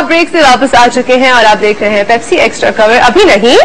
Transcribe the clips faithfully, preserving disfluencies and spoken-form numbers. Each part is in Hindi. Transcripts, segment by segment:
आप ब्रेक से वापस आ चुके हैं और आप देख रहे हैं पेप्सी एक्स्ट्रा कवर। अभी नहीं,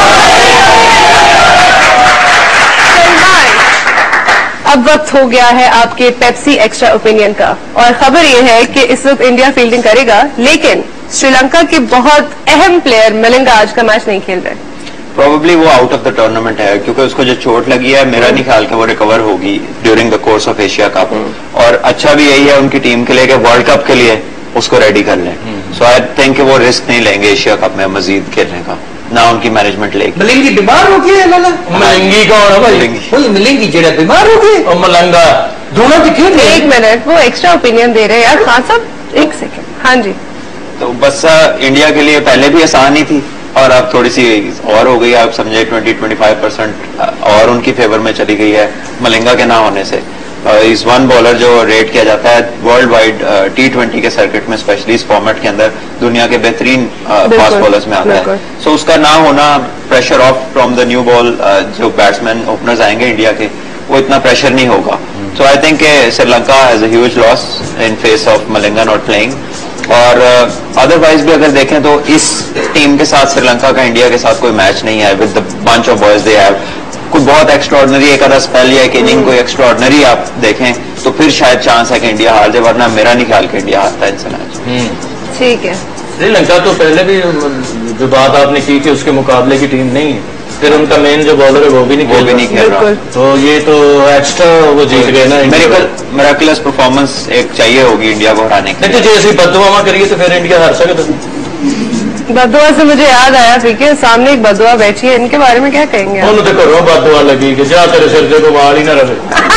अब वक्त हो गया है आपके पेप्सी एक्स्ट्रा ओपिनियन का। और खबर यह है कि इस वक्त इंडिया फील्डिंग करेगा, लेकिन श्रीलंका के बहुत अहम प्लेयर मलिंगा आज का मैच नहीं खेल रहे। प्रोबेबली वो आउट ऑफ द टूर्नामेंट है, क्योंकि उसको जो चोट लगी है मेरा नहीं ख्याल कि वो रिकवर होगी during the course of Asia cup. और अच्छा भी यही है उनकी टीम के लिए कि वर्ल्ड कप के लिए उसको रेडी कर लें। सो आई थिंक वो रिस्क नहीं लेंगे एशिया कप में मजीद खेलने का, ना उनकी मैनेजमेंट लेगी। मलिंगी बीमार हो गई है लाला। मलिंगी कौन है भाई? वही मलिंगी जेड़ा बीमार हो गई और मलंगा दोनों तो खेल रहे। एक मिनट, वो एक्स्ट्रा ओपिनियन दे रहे हैं यार खान साहब, एक सेकंड। हाँ जी, तो बस इंडिया के लिए पहले भी आसान ही थी और अब थोड़ी सी और हो गई। आप समझे ट्वेंटी ट्वेंटी फाइव परसेंट और उनकी फेवर में चली गई है मलिंगा के ना होने से। इस वन बॉलर जो रेट किया जाता है वर्ल्ड वाइड टी ट्वेंटी के सर्किट में, स्पेशली इस फॉर्मेट के अंदर दुनिया के बेहतरीन फास्ट बॉलर्स में आता है। सो उसका ना होना, pressure off from the new ball, जो बैट्समैन ओपनर्स आएंगे इंडिया के, वो इतना प्रेशर नहीं होगा। So I think Sri Lanka has a huge loss in face of Malinga not playing. और अदरवाइज भी अगर देखें तो इस टीम के साथ श्रीलंका का इंडिया के साथ कोई मैच नहीं है। With the bunch of boys they have, कोई बहुत एक्स्ट्राऑर्डिनरी एक आधा स्पेल या एक इनिंग कोई एक्स्ट्राऑर्डिनरी आप देखें तो फिर शायद चांस है कि इंडिया हार जाए, वरना मेरा नहीं ख्याल कि इंडिया हारता है इनसे मैच। ठीक है। श्रीलंका तो पहले भी जो बात आपने की कि उसके मुकाबले की टीम नहीं है, फिर उनका मेन जो बॉलर है वो भी नहीं खेल भी नहीं खेल रहा, तो ये तो एक्स्ट्रा वो जीत गए ना। मिरेकलस परफॉर्मेंस एक चाहिए होगी इंडिया को हराने के लिए। जैसे बददुआ करिए तो फिर इंडिया हार सकता। बदुआ से मुझे याद आया, ठीक है, सामने एक बदुआ बैठी है, इनके बारे में क्या कहेंगे? उन्होंने तो करो बददुआ लगी कि जा तेरे सिर से वाल ही ना रहे।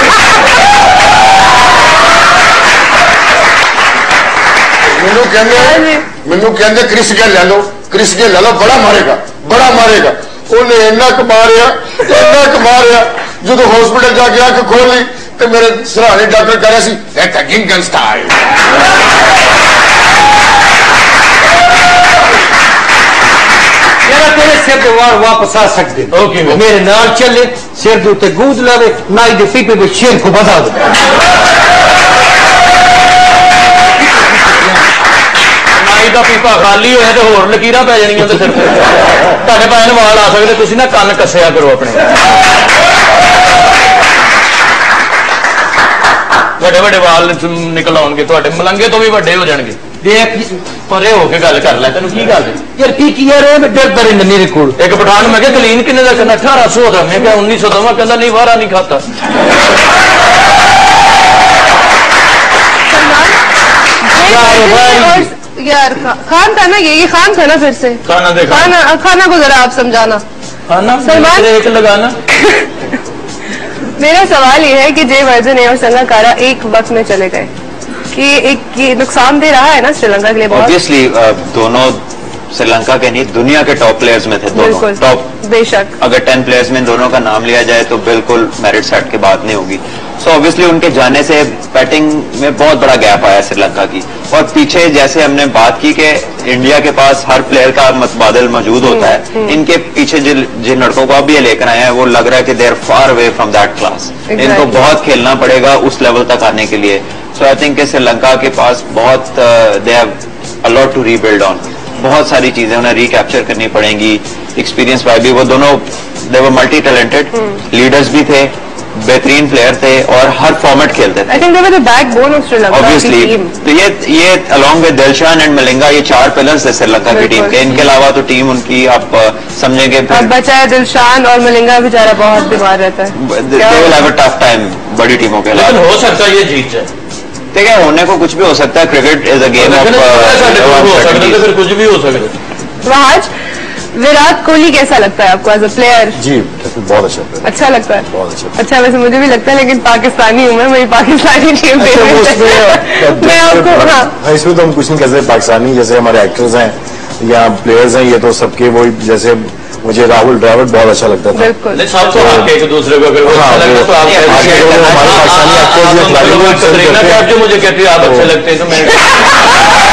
मैनू कहंदे मैनू कहंदे क्रिस गेल ले लो, क्रिस गेल ले लो, बड़ा मारेगा बड़ा मारेगा। उन्हें इन्ना कमा रहा इन्ना कमा रहा, जो तो हॉस्पिटल जाके आके खोल ली तो मेरे सराहने डॉक्टर कह रहा सी गिंगन स्टाइल। तेरे सिर के वार वापस आ सकते okay, मेरे नाल चले, सिर के उत्ते गूंद लावे, नाई दे पीपे में शेर को बता दे। नाई का पीपा खाली होया तो होर लकीरां पै जानियां ते सिर ते तुहाडे भाई नूं वाल आ सकदे, तुसीं ना कंन कसिया करो अपने। बड़े बड़े वाल निकल आउणगे तुहाडे, मलंगे तो भी वड्डे हो जाणगे। देख परे होके गल कर लै, तेन की गल यार की की यार डरदा रहिंदा मेरे कोल। एक पठान मैं क्या कलीन किन्ने दा करना? अठारह सौ दा। मैं क्या उन्नीस सौ दवा? कहंदा नहीं वारा नहीं खाता। यार खान था ना, ये खान था ना, फिर से खाना देखा, खाना खाना को जरा आप समझाना। खाना सलमान एक लगाना। मेरा सवाल ये है कि जय वर्धन और संगाकारा एक वक्त में चले गए, कि एक ये नुकसान दे रहा है ना श्रीलंका के लिए बहुत। ऑब्वियसली दोनों श्रीलंका के नहीं दुनिया के टॉप प्लेयर्स में थे दोनों, टॉप बेशक। अगर टेन प्लेयर्स में दोनों का नाम लिया जाए तो बिल्कुल मेरिट सेट की बात नहीं होगी। सो so, ऑब्वियसली उनके जाने से बैटिंग में बहुत बड़ा गैप आया श्रीलंका की। और पीछे जैसे हमने बात की कि इंडिया के पास हर प्लेयर का मतबादल मौजूद होता है, इनके पीछे जिन जिन लड़कों को अब ये लेकर आए हैं वो लग रहा है कि they are far away from that class. इनको बहुत खेलना पड़ेगा उस लेवल तक आने के लिए। सो आई थिंक श्रीलंका के पास बहुत they have a lot to rebuild on, बहुत सारी चीजें उन्हें रिकैप्चर करनी पड़ेंगी। एक्सपीरियंस वाइज भी वो दोनों they were multi talented, leaders भी थे, बेहतरीन प्लेयर थे और हर फॉर्मेट खेलते थे। I think they were the backbone of Sri Lanka Obviously, team. तो ये ये along with Dilshan and Malinga ये चार पिलर्स है श्रीलंका की टीम के। इनके अलावा तो टीम उनकी आप समझेंगे अब बचा है दिलशान और मलिंगा बेचारा बहुत बीमार रहता है। they will have a tough time बड़ी टीमों के अलावा। लेकिन हो सकता है ये जीत जाए। ठीक है, होने को कुछ भी हो सकता है। Cricket is a game of फिर कुछ भी हो सकता है। राज, विराट कोहली कैसा लगता है आपको एज अ प्लेयर? जी बहुत अच्छा प्लेयर। अच्छा लगता है? बहुत अच्छा। अच्छा, वैसे मुझे भी लगता है, लेकिन पाकिस्तानी हूँ मैं, मेरी पाकिस्तानी टीम मैं आपको हाँ इसमें तो हम कुछ नहीं कहते। पाकिस्तानी जैसे हमारे एक्टर्स हैं या प्लेयर्स हैं, ये तो सबके वही, जैसे मुझे राहुल द्रविड़ बहुत अच्छा लगता था। बिल्कुल सब तो एक दूसरे को अगर हमारे पाकिस्तानी एक्टर्स जो मुझे कहते हैं आप अच्छे लगते हैं तो मैं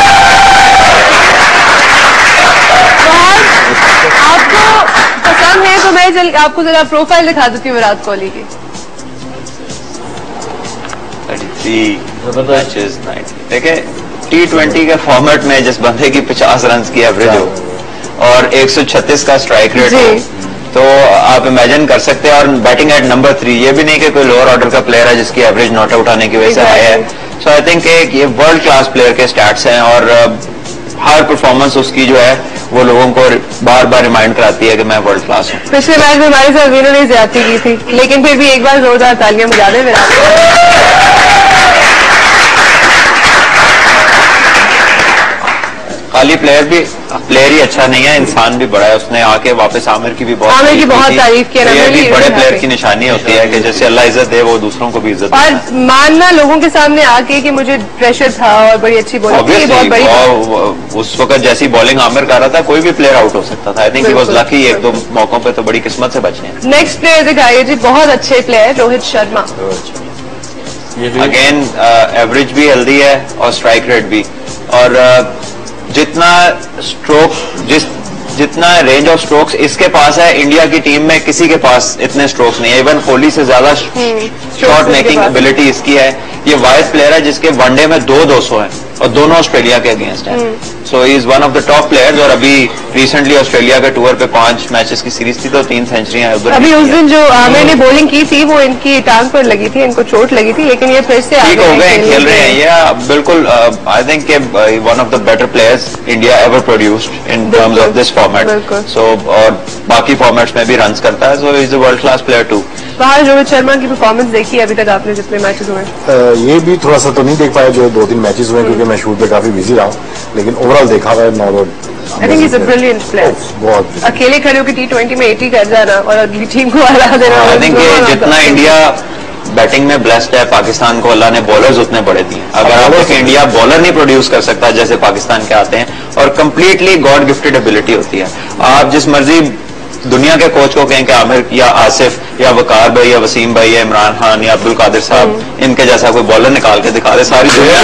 पसंद है तो मैं चल आपको जरा प्रोफाइल दिखा देती हूँ विराट कोहली की। ठीक है, टी ट्वेंटी के फॉर्मेट में जिस बंदे की पचास रन की एवरेज हो और एक सौ छत्तीस का स्ट्राइक रेट हो, तो आप इमेजिन कर सकते हैं। और बैटिंग एट नंबर थ्री, ये भी नहीं कि कोई लोअर ऑर्डर का प्लेयर है जिसकी एवरेज नॉट आउट आने की वजह से हाई है। सो आई थिंक ये वर्ल्ड क्लास प्लेयर के स्टैट्स हैं और हर परफॉर्मेंस उसकी जो है वो लोगों को बार बार रिमाइंड कराती है कि मैं वर्ल्ड क्लास हूँ। पिछले मैच में हमारे साथ विनर ने ज्यादती की थी, लेकिन फिर भी एक बार जोरदार तालियां बजा दें विराट। खाली प्लेयर भी प्लेयर ही अच्छा नहीं है, इंसान भी बड़ा है। उसने आके वापस आमिर की भी बहुत आमिर की बहुत तारीफ की। तो ये भी बड़े प्लेयर की निशानी होती है कि जैसे अल्लाह इज्जत दे वो दूसरों को भी इज्जत दे। और मानना लोगों के सामने आके कि मुझे प्रेशर था और बड़ी अच्छी बॉलिंग थी, बहुत बड़ी। उस वक्त जैसी बॉलिंग आमिर कर रहा था कोई भी प्लेयर आउट हो सकता था। I think he was lucky, एक दो मौकों पे तो बड़ी किस्मत से बचे हैं। नेक्स्ट प्लेयर दिखाइए जी, बहुत अच्छे player Rohit Sharma. Again average भी हेल्दी है और स्ट्राइक रेट भी, और uh, जितना स्ट्रोक जिस जितना रेंज ऑफ स्ट्रोक्स इसके पास है, इंडिया की टीम में किसी के पास इतने स्ट्रोक्स नहीं है। इवन कोहली से ज्यादा शॉट मेकिंग एबिलिटी इसकी है। ये वाइस प्लेयर है जिसके वनडे में दो दो सौ है और दोनों ऑस्ट्रेलिया के अगेंस्ट है। So he is one of the top players. और अभी रिसेंटली ऑस्ट्रेलिया के टूर पे पांच मैचेस की सीरीज थी तो तीन सेंचुरियां उधर। अभी उस दिन जो आमिर ने बॉलिंग की थी वो इनकी टांग पर लगी थी, इनको चोट लगी थी, लेकिन ये फिर से ठीक हो गए, खेल रहे हैं ये बिल्कुल। I think one of the better players India ever produced in terms of this format. So और बाकी फॉर्मेट्स में भी रन करता है। So is a world class player too. बाहर रोहित शर्मा की परफॉर्मेंस देखी अभी तक आपने जितने मैचेस हुए? ये भी थोड़ा सा तो नहीं देख पाया जो दो तीन मैचेस हुए क्योंकि मैं शूट पे काफी बिजी रहा हूँ, लेकिन ओवरऑल देखा हुआ है। I think is a brilliant player. बहुत अकेले खड़े होकर टी ट्वेंटी में एटी कर जाना और अगली टीम को हरा देना। आई थिंक जितना इंडिया बैटिंग में ब्लेस्ड है, पाकिस्तान को अल्लाह ने बॉलर्स उतने बड़े दिए। अगर आप इंडिया बॉलर नहीं प्रोड्यूस कर सकता जैसे पाकिस्तान के आते हैं, और कंप्लीटली गॉड गिफ्टेड एबिलिटी होती है। आप जिस मर्जी दुनिया के कोच को कहें कि आमिर या आसिफ या वकार भाई या वसीम भाई या इमरान खान या अब्दुल कादिर साहब, इनके जैसा कोई बॉलर निकाल के दिखा दे, सारी दुनिया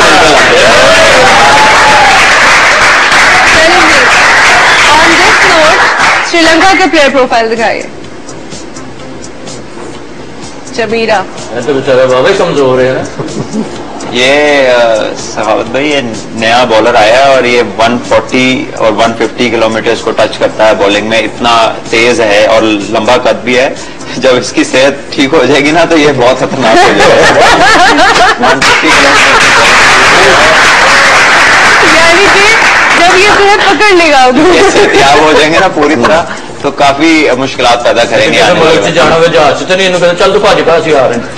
श्रीलंका के प्लेयर प्रोफाइल दिखाइए। जमीरा तो बेचारा बाबा ही कमजोर है ना। ये सहावत भाई ये नया बॉलर आया है और ये एक सौ चालीस और एक सौ पचास किलोमीटर को टच करता है बॉलिंग में, इतना तेज है और लंबा कद भी है। जब इसकी सेहत ठीक हो जाएगी ना तो ये बहुत खतरनाक हो जाएगा। यानी कि जब ये सेहत पकड़ लेगा सेहतियाब हो जाएंगे ना पूरी तरह तो काफी मुश्किलात पैदा करेंगे। जाना हुआ जहाज से नहीं चल तो भाजी का आ रहे हैं।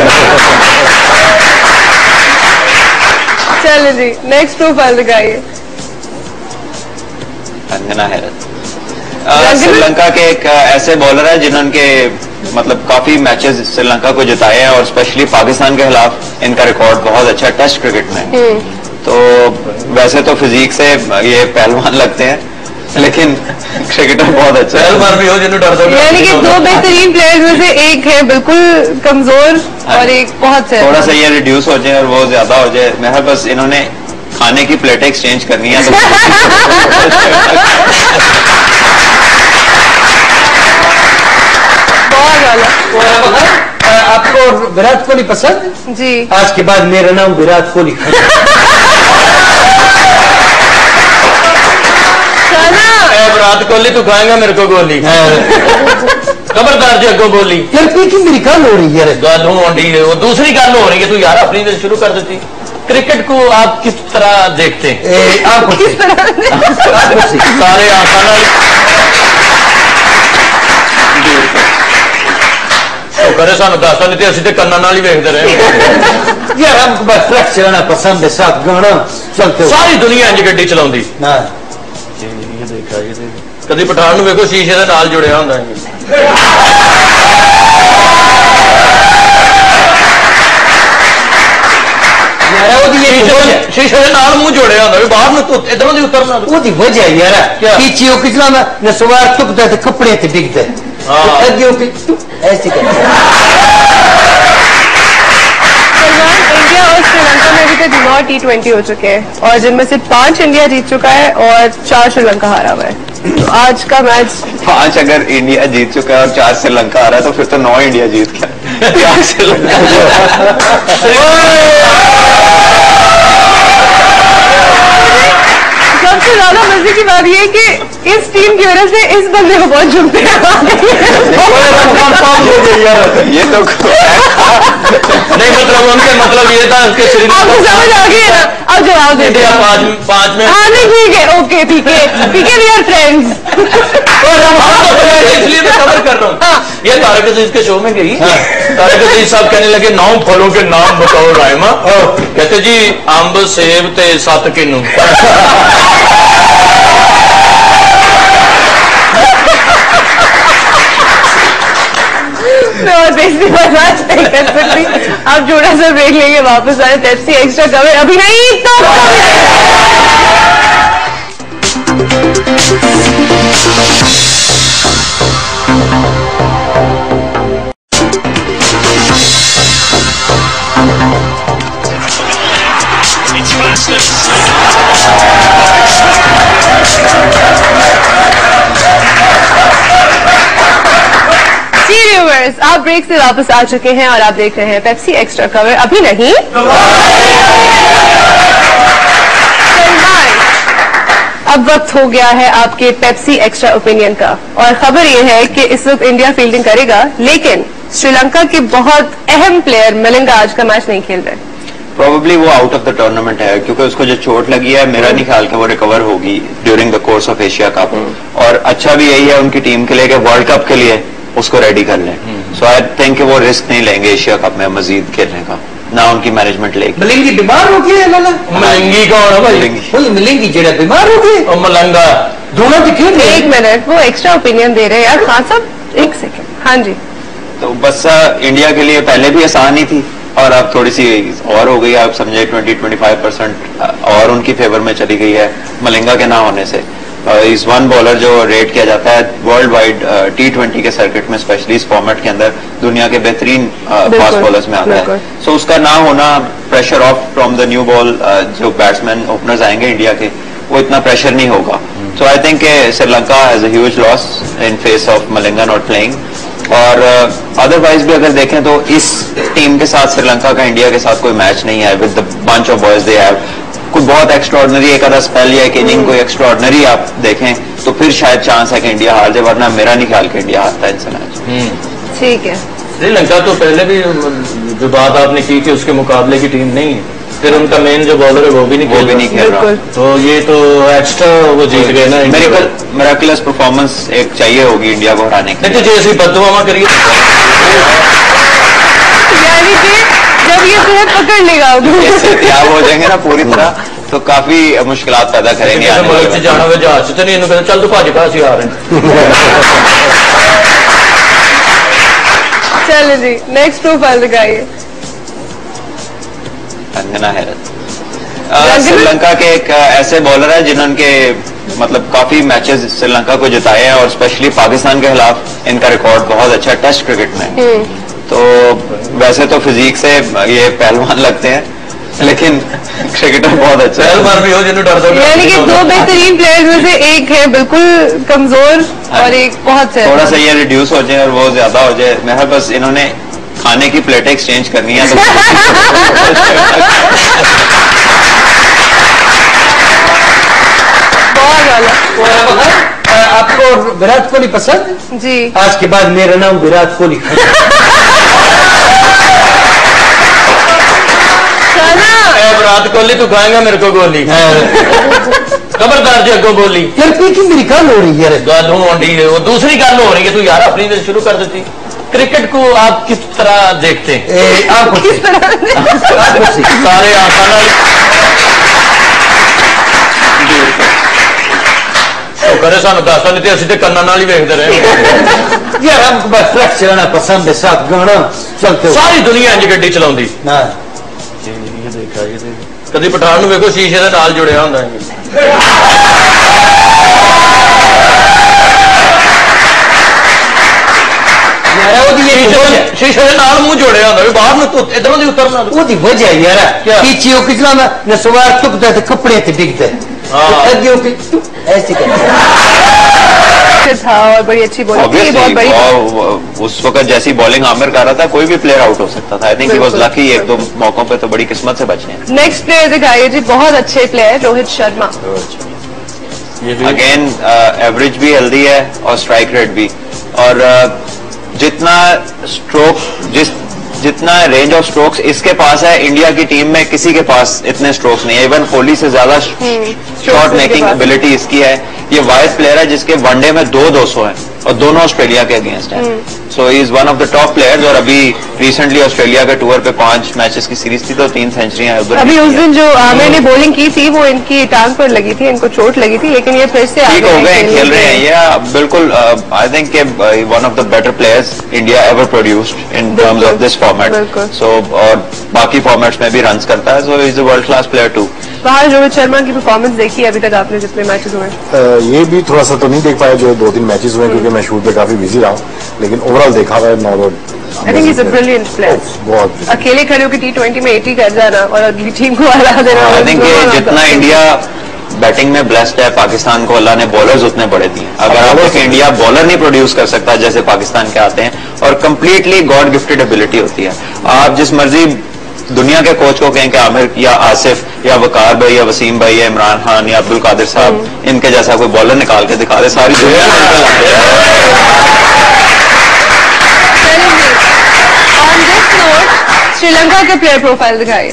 चलो जी नेक्स्ट प्रोफाइल दिखाइए। अंजना हैरत श्रीलंका के एक ऐसे बॉलर है जिन्होंने मतलब काफी मैचेस श्रीलंका को जिताए हैं और स्पेशली पाकिस्तान के खिलाफ इनका रिकॉर्ड बहुत अच्छा टेस्ट क्रिकेट में। तो वैसे तो फिजिक से ये पहलवान लगते हैं लेकिन क्रिकेटर बहुत अच्छा है। भी हो जिन्हें डर दो। यानी कि दो बेहतरीन प्लेयर्स में से एक है बिल्कुल कमजोर और एक बहुत से थोड़ा सा ये रिड्यूस हो जाए और वो ज्यादा हो जाए। मैं बस इन्होंने खाने की प्लेटें एक्सचेंज करनी है तो बहुत ज्यादा। आपको विराट कोहली पसंद जी? आज के बाद मेरा नाम विराट कोहली। विराट कोहली तू खाएगा मेरे को गोली। खबरदार जी अगो बोली। यार की मेरी गल हो रही है, गल हो रही है, वो दूसरी गल हो रही है। तू यार अपनी शुरू कर देती। क्रिकेट को आप किस तरह देखते हैं? आप किस तरह सारे आसान करे सानू दस नहीं तो असं तो कन्ना नाल ही वेखते रहे। यार हमको बस ट्रक चलाना पसंद है, साथ गाना चलते हो। सारी दुनिया इंज गड्डी चलाउंदी। कभी पठान नूं वेखो शीशे दे नाल जुड़िया हुंदा है। शीशे दे नाल मुंह जोड़िया हुंदा है, बाहर नूं इधरों दी उतरना। ओदी वजह यार पीछे ओ कितना ना सवार टुकदा ते कपड़े ते डिगदा है। अगे ऐसे करते इंडिया और श्रीलंका में अभी तक नौ टी ट्वेंटी हो चुके हैं और जिनमें से पांच इंडिया जीत चुका है और चार श्रीलंका हारा हुआ है। तो आज का मैच पांच अगर इंडिया जीत चुका है और चार श्रीलंका आ रहा है तो फिर तो नौ इंडिया जीत गया। चार श्रीलंका ज्यादा मजे की बात ये है कि इस टीम की वजह से इस बंदे को बहुत झुकते हैं। ये तो नहीं मतलब उनके मतलब ये था उसके शरीर आपको समझ आ गई है? अब जवाब दे दिया। पाँच पाँच में हाँ नहीं ठीक है, ओके ठीक है ठीक है, वी आर फ्रेंड्स। इसलिए मैं कवर कर रहा हूँ। ये तारक अजीज के शो में गई, तारक अजीज साहब कहने लगे नौ फलों के नाम बताओ रायमा, कहते जी अंब सेब ते सत किन्नू। मैं और बेइज्जती बर्दाश्त नहीं कर सकती। आप छोटा सा ब्रेक लेंगे, वापस आए पेप्सी एक्स्ट्रा कवर अभी नहीं तो व्यूअर्स, आप ब्रेक से वापस आ चुके हैं और आप देख रहे हैं पेप्सी एक्स्ट्रा कवर अभी नहीं। अब वक्त हो गया है आपके पेप्सी एक्स्ट्रा ओपिनियन का, और खबर यह है कि इस वक्त इंडिया फील्डिंग करेगा, लेकिन श्रीलंका के बहुत अहम प्लेयर मलिंगा आज का मैच नहीं खेल रहे। प्रोबेबली वो आउट ऑफ द टूर्नामेंट है, क्योंकि उसको जो चोट लगी है मेरा नहीं ख्याल कि वो रिकवर होगी during the course of Asia cup. और अच्छा भी यही है उनकी टीम के लिए कि वर्ल्ड कप के लिए उसको रेडी कर लें। सो आई थिंक वो रिस्क नहीं लेंगे एशिया कप में मजीद खेलने का, ना उनकी मैनेजमेंट लेगी। मलिंगी बीमार हो गई है लाला। मलिंगी कौन है भाई? वही मलिंगी जेड़ा बीमार हो गई और मलंगा दोनों दिखे। एक मिनट, वो एक्स्ट्रा ओपिनियन दे रहे हैं यार खान साहब, एक सेकेंड। हाँ जी, तो बस इंडिया के लिए पहले भी आसान ही थी और अब थोड़ी सी और हो गई, आप समझे ट्वेंटी ट्वेंटी फाइव परसेंट और उनकी फेवर में चली गई है मलिंगा के ना होने से। इस वन बॉलर जो रेट किया जाता है वर्ल्ड वाइड टी ट्वेंटी के सर्किट में, स्पेशली इस फॉर्मेट के अंदर दुनिया के बेहतरीन फास्ट बॉलर्स में आता है। सो so, उसका ना होना, pressure off from the new ball, जो बैट्समैन ओपनर्स आएंगे इंडिया के, वो इतना प्रेशर नहीं होगा। So I think Sri Lanka has a huge loss in face of Malinga not playing. और अदरवाइज uh, भी अगर देखें तो इस टीम के साथ श्रीलंका का इंडिया के साथ कोई मैच नहीं है। With the bunch of boys they have, कोई बहुत एक्स्ट्राऑर्डिनरी एक आधा स्पेल या एक इनिंग कोई एक्स्ट्राऑर्डिनरी आप देखें तो फिर शायद चांस है कि इंडिया हार जाए, वरना मेरा नहीं ख्याल कि इंडिया हारता है इनसे मैच। ठीक है। श्रीलंका तो पहले भी जो बात आपने की कि उसके मुकाबले की टीम नहीं है, फिर उनका मेन जो बॉलर है वो भी नहीं वो भी नहीं खेल रहा, तो ये तो एक्स्ट्रा वो जीत गए ना। मिरेकलस परफॉर्मेंस एक चाहिए होगी इंडिया को हराने के लिए। जैसे बददुआ करिए यानी कि जब ये तुम्हें पकड़ लेगा तैयार हो जाएंगे ना पूरी तरह तो काफी मुश्किलात पैदा करेंगे। जाना हुआ जहाज तो नहीं, चल तू भाज पास ही आ रहे हैं। चलो जी, नेक्स्ट प्रोफाइल दिखाइए। कंगना हैरत श्रीलंका के एक ऐसे बॉलर है जिन्होंने मतलब काफी मैचेस श्रीलंका को जिताए हैं, और स्पेशली पाकिस्तान के खिलाफ इनका रिकॉर्ड बहुत अच्छा है टेस्ट क्रिकेट में। तो वैसे तो फिजिक से ये पहलवान लगते हैं, लेकिन क्रिकेटर बहुत अच्छा है। पहलवान भी हो जिन्हें डर दो, यानी कि दो बेहतरीन प्लेयर्स में से एक है बिल्कुल कमजोर और एक बहुत है। थोड़ा सा ये रिड्यूस हो जाए और वो ज्यादा हो जाए। मेरे बस इन्होंने खाने की प्लेटें एक्सचेंज करनी है तो बहुत वाला। आपको विराट कोहली पसंद? जी, आज के बाद मेरा नाम विराट कोहली। विराट कोहली तू खाएगा मेरे को गोली, खबरदार जी अगो बोली। यार पीछे मेरी गल हो रही है, गल हो रही है, वो दूसरी गल हो रही है। तू यार अपनी से शुरू कर देती। क्रिकेट को आप किस तरह देखते हैं? आप किस तरह सारे आसान करे सानू दस नहीं तो असं तो कन्ना नाल ही वेखते रहे। यार हमको बस ट्रक चलाना पसंद है, साथ गाना चलते सारी दुनिया इंज गड्डी चलाउंदी। कभी पठान नूं वेखो शीशे दे नाल जुड़िया हुंदा है। शीशे दे नाल मुंह जोड़िया हुंदा, बाहर नूं इधरों दी उतरना। ओदी वजह यार पीछे वो कितना न सवार टुकदा ते कपड़े ते डिगदा, अगे वो ऐसे था और बड़ी अच्छी बॉलिंग थी, बहुत बड़ी। उस वक्त जैसी बॉलिंग आमिर कर रहा था कोई भी प्लेयर आउट हो सकता था। I think he was lucky, एक दो मौकों पे तो बड़ी किस्मत से बचे हैं। नेक्स्ट प्लेयर दिखाइए जी, बहुत अच्छे player Rohit Sharma. Again average भी हेल्दी है और स्ट्राइक रेट भी, और uh, जितना स्ट्रोक जिस जितना रेंज ऑफ स्ट्रोक्स इसके पास है, इंडिया की टीम में किसी के पास इतने स्ट्रोक्स नहीं है। इवन कोहली से ज्यादा शॉट मेकिंग एबिलिटी इसकी है। ये वाइस प्लेयर है जिसके वनडे में दो दो सौ है और दोनों ऑस्ट्रेलिया के अगेंस्ट हैं। So he is one of the top players. और अभी रिसेंटली ऑस्ट्रेलिया के टूर पे पांच मैचेस की सीरीज थी तो तीन सेंचुरियां उधर। अभी उस दिन जो आमिर ने बॉलिंग की थी वो इनकी टांग पर लगी थी, इनको चोट लगी थी, लेकिन ये फिर से ठीक हो गए, खेल रहे हैं ये बिल्कुल। I think one of the better players India ever produced in terms of this format. So और बाकी फॉर्मेट्स में भी रन करता है। So is a world class player too. बाहर रोहित शर्मा की परफॉर्मेंस देखी अभी तक आपने जितने मैचेस हुए? ये भी थोड़ा सा तो नहीं देख पाया, जो दो तीन मैचेस हुए क्योंकि मैं शूट पे काफी बिजी रहा हूँ, लेकिन ओवरऑल देखा हुआ है। I think is a brilliant player. बहुत अकेले खड़े होकर टी ट्वेंटी में एटी कर जाना और अगली टीम को हरा देना। आई थिंक जितना इंडिया बैटिंग में ब्लेस्ड है, पाकिस्तान को अल्लाह ने बॉलर्स उतने बड़े दिए। अगर आप देखें इंडिया बॉलर नहीं प्रोड्यूस कर सकता जैसे पाकिस्तान के आते हैं, और कंप्लीटली गॉड गिफ्टेड एबिलिटी होती है। आप जिस मर्जी दुनिया के कोच को कहें कि आमिर या आसिफ या वकार भाई या वसीम भाई या इमरान खान या अब्दुल कादिर साहब, इनके जैसा कोई बॉलर निकाल के दिखा दे, सारी दुनिया श्रीलंका के प्लेयर प्रोफाइल दिखाइए।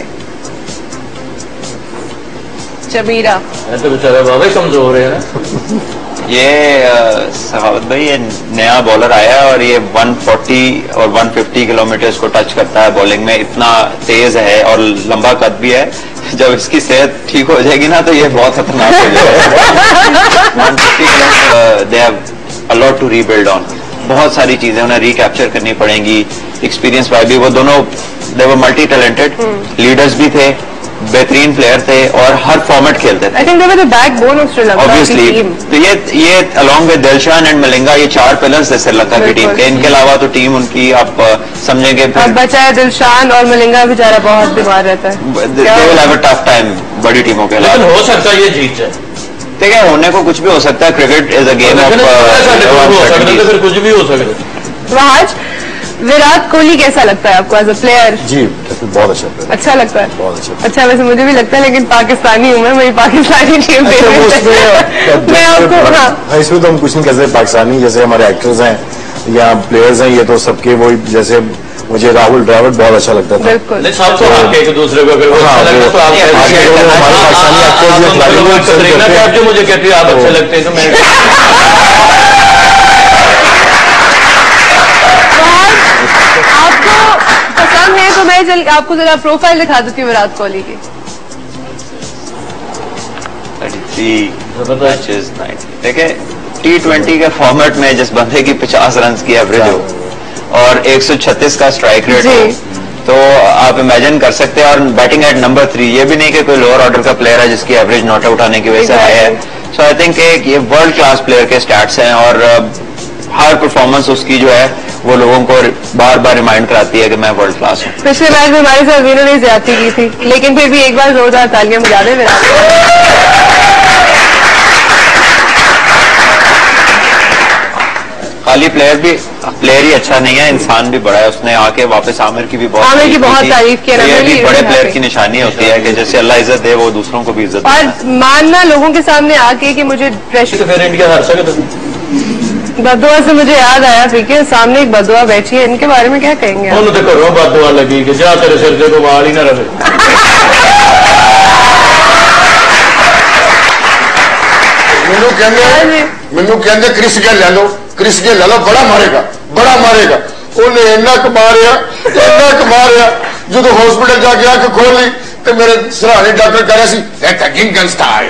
चमीरा तो बेचारा बाबा कमजोर है। ये सहावत भाई ये नया बॉलर आया है और ये एक सौ चालीस और एक सौ पचास किलोमीटर को टच करता है बॉलिंग में, इतना तेज है और लंबा कद भी है। जब इसकी सेहत ठीक हो जाएगी ना तो ये बहुत खतरनाक हो जाएगा। एक सौ पचास kilometre they have a lot to rebuild on. बहुत सारी चीजें उन्हें रिकैप्चर करनी पड़ेंगी। एक्सपीरियंस वाइज भी वो दोनों they were multi talented, leaders भी थे, बेहतरीन प्लेयर थे और हर फॉर्मेट खेलते थे। I think they were the backbone of Sri Lanka obviously. तो ये ये along with Dilshan and Malinga ये चार पिलर्स है श्रीलंका की टीम के। इनके अलावा तो टीम उनकी आप समझेंगे अब बचा है दिलशान और मलिंगा बेचारा बहुत बीमार रहता है। They will have a tough time बड़ी टीमों के अलावा। हो सकता है ये जीत जाए। ठीक है, होने को कुछ भी हो सकता है। Cricket is a game of फिर कुछ भी हो सकता है। आज विराट कोहली कैसा लगता है आपको एज अ प्लेयर? जी बहुत अच्छा प्लेयर। अच्छा लगता है? बहुत अच्छा। अच्छा वैसे मुझे भी लगता है, लेकिन पाकिस्तानी हूँ मैं, मेरी पाकिस्तानी टीम अच्छा, मैं आपको हाँ इसमें तो हम कुछ नहीं कह सकते। पाकिस्तानी जैसे हमारे एक्टर्स हैं या प्लेयर्स हैं, ये तो सबके वही, जैसे मुझे राहुल द्रविड़ बहुत अच्छा लगता था। बिल्कुल सबको एक दूसरे को अगर वो अच्छा लगता तो आप जो मुझे कहती है आप अच्छे लगते हैं तो मैं पसंद है तो मैं जल, आपको जरा प्रोफाइल दिखा देती हूँ विराट कोहली की। देखिए टी ट्वेंटी के फॉर्मेट में जिस बंदे की पचास रन की एवरेज हो और एक सौ छत्तीस का स्ट्राइक रेट हो, तो आप इमेजिन कर सकते हैं। और बैटिंग एट नंबर थ्री, ये भी नहीं कि कोई लोअर ऑर्डर का प्लेयर है जिसकी एवरेज नॉट आउट आने की वजह से आया है। सो आई थिंक ये वर्ल्ड क्लास प्लेयर के स्टैट्स हैं और हर परफॉर्मेंस उसकी जो है वो लोगों को बार बार रिमाइंड कराती है कि मैं वर्ल्ड क्लास हूँ। पिछले मैच में हमारे साथ विनर ने ज्यादती की थी, लेकिन फिर भी एक बार जोरदार तालियां बजा दें विराट। खाली प्लेयर भी प्लेयर ही अच्छा नहीं है, इंसान भी बड़ा है। उसने आके वापस आमिर की भी बहुत आमिर की बहुत तारीफ की। ये भी बड़े प्लेयर की निशानी होती है कि जैसे अल्लाह इज्जत दे वो दूसरों को भी इज्जत और मानना लोगों के सामने आके कि मुझे प्रेशर। तो फिर इंडिया हार सकता। बदुआ से मुझे याद आया फिर सामने एक बदुआ बैठी है, इनके बारे में क्या कहेंगे? तो करो बदुआ लगी कि जा तेरे सिर से वाल ही ना रहे। मैनू कहंदे मैनू कहंदे क्रिस गेल ले लो, क्रिस गेल ले लो, बड़ा मारेगा बड़ा मारेगा। उन्हें इन्ना क मारिया इन्ना क मारिया जो हॉस्पिटल जाके अख खोल ली तो मेरे सराहने डॉक्टर कह रहे सी गिंगन स्टाइल।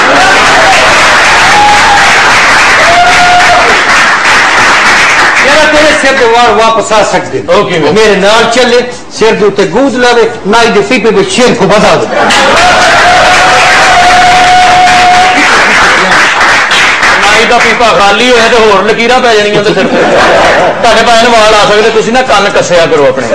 तेरे सिर के वार वापस आ सकते ओके मेरे नाल चले, सिर के उत्ते गूद लावे, नाई दे फीपे पे शेर को बता दो। नाई का पीपा खाली होया तो होर लकीरां पै जानियां ते सिर ते तुहाडे भावें वाल आ सकदे, तुसीं ना कन्न कस्सिया करो अपने।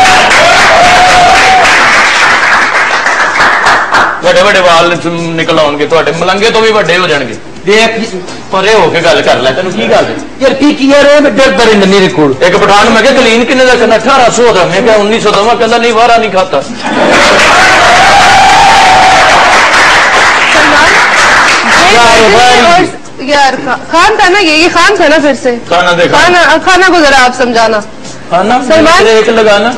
बड़े बड़े वाल निकल आउणगे, तुहाडे मलंगे तो भी वड्डे हो जाणगे। देख परे होके गल कर लै, तेन की गल है यार की की यार मैं डर डर मेरे को एक पठान मैं कलीन किन्ने का कहना अठारह सौ का, मैं क्या उन्नीस सौ दवा कहता नहीं वारा नहीं खाता। जो और यार खान था ना, ये ये खान था ना, फिर से खाना देखा, खाना खाना को जरा आप समझाना। खाना सलमान एक लगाना।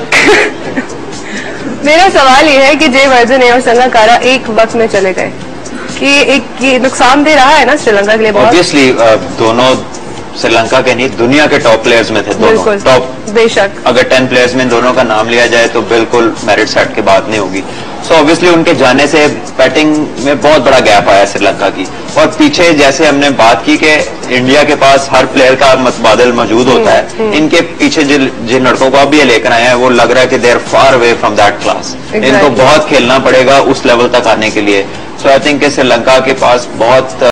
मेरा सवाल ये है कि जयवर्धने और संगकारा एक वक्त में चले गए, कि एक ये नुकसान दे रहा है ना श्रीलंका के लिए बहुत। ऑब्वियसली दोनों श्रीलंका के नहीं दुनिया के टॉप प्लेयर्स में थे दोनों, टॉप बेशक। अगर टेन प्लेयर्स में इन दोनों का नाम लिया जाए तो बिल्कुल मेरिट सेट की बात नहीं होगी। सो ऑब्वियसली उनके जाने से बैटिंग में बहुत बड़ा गैप आया श्रीलंका की। और पीछे जैसे हमने बात की कि इंडिया के पास हर प्लेयर का मतबादल मौजूद होता है, इनके पीछे जिन जिन लड़कों को अब ये लेकर आए हैं वो लग रहा है कि they are far away from that class. इनको बहुत खेलना पड़ेगा उस लेवल तक आने के लिए। सो आई थिंक श्रीलंका के पास बहुत